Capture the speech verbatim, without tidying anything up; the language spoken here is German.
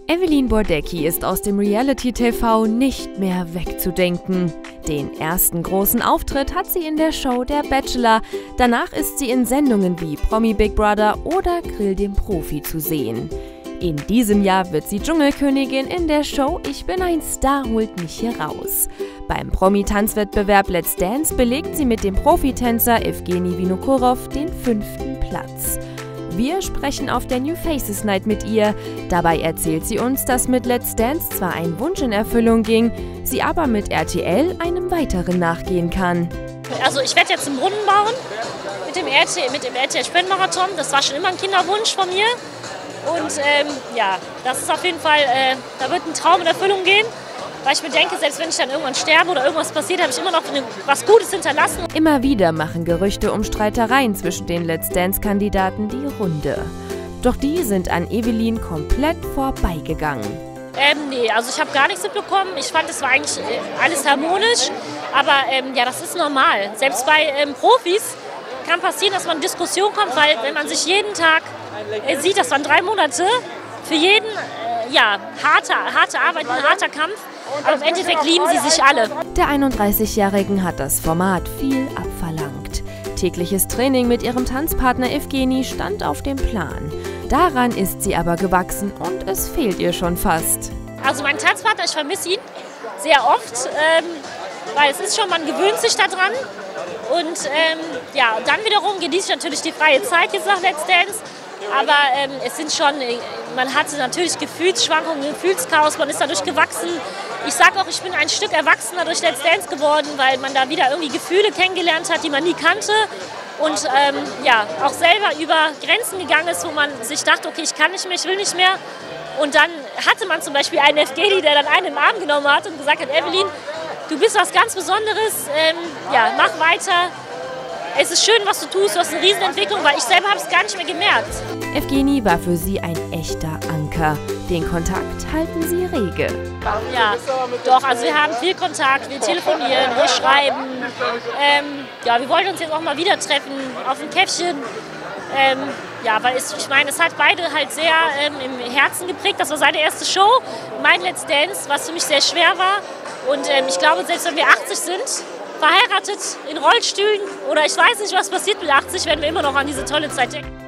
Evelyn Bordecki ist aus dem Reality-T V nicht mehr wegzudenken. Den ersten großen Auftritt hat sie in der Show Der Bachelor. Danach ist sie in Sendungen wie Promi Big Brother oder Grill den Profi zu sehen. In diesem Jahr wird sie Dschungelkönigin in der Show Ich bin ein Star holt mich hier raus. Beim Promi-Tanzwettbewerb Let's Dance belegt sie mit dem Profitänzer Evgeni Vinokurov den fünften Platz. Wir sprechen auf der New Faces Night mit ihr. Dabei erzählt sie uns, dass mit Let's Dance zwar ein Wunsch in Erfüllung ging, sie aber mit R T L einem weiteren nachgehen kann. Also ich werde jetzt einen Brunnen bauen mit dem R T L, mit dem R T L-Spendenmarathon. Das war schon immer ein Kinderwunsch von mir. Und ähm, ja, das ist auf jeden Fall, äh, da wird ein Traum in Erfüllung gehen. Weil ich mir denke, selbst wenn ich dann irgendwann sterbe oder irgendwas passiert, habe ich immer noch was Gutes hinterlassen. Immer wieder machen Gerüchte um Streitereien zwischen den Let's Dance-Kandidaten die Runde. Doch die sind an Evelyn komplett vorbeigegangen. Ähm, nee, also ich habe gar nichts mitbekommen. Ich fand, es war eigentlich äh, alles harmonisch. Aber ähm, ja, das ist normal. Selbst bei ähm, Profis kann passieren, dass man in Diskussion kommt, weil wenn man sich jeden Tag äh, sieht, das waren drei Monate, für jeden äh, ja, harte, harte Arbeit, ein harter Kampf. Aber im Endeffekt lieben sie sich alle. Der einunddreißigjährigen hat das Format viel abverlangt. Tägliches Training mit ihrem Tanzpartner Evgeni stand auf dem Plan. Daran ist sie aber gewachsen und es fehlt ihr schon fast. Also mein Tanzpartner, ich vermisse ihn sehr oft, ähm, weil es ist schon, man gewöhnt sich daran. Und ähm, ja, dann wiederum genieße ich natürlich die freie Zeit jetzt nach Let's Dance. Aber ähm, es sind schon, man hatte natürlich Gefühlsschwankungen, Gefühlschaos, man ist dadurch gewachsen. Ich sage auch, ich bin ein Stück erwachsener durch Let's Dance geworden, weil man da wieder irgendwie Gefühle kennengelernt hat, die man nie kannte. Und ähm, ja, auch selber über Grenzen gegangen ist, wo man sich dachte, okay, ich kann nicht mehr, ich will nicht mehr. Und dann hatte man zum Beispiel einen Evgeni, der dann einen im Arm genommen hat und gesagt hat, Evelyn, du bist was ganz Besonderes, ähm, ja, mach weiter. Es ist schön, was du tust, du hast eine Riesenentwicklung, weil ich selber habe es gar nicht mehr gemerkt. Evgeni war für sie ein echter Anker. Den Kontakt halten sie rege. Ja, doch, also wir haben viel Kontakt, wir telefonieren, wir schreiben. Ähm, ja, wir wollen uns jetzt auch mal wieder treffen auf ein Käffchen. Ähm, ja, weil es, ich meine, es hat beide halt sehr ähm, im Herzen geprägt. Das war seine erste Show, mein Let's Dance, was für mich sehr schwer war. Und ähm, ich glaube, selbst wenn wir achtzig sind, verheiratet, in Rollstühlen oder ich weiß nicht, was passiert mit achtzig, werden wir immer noch an diese tolle Zeit denken.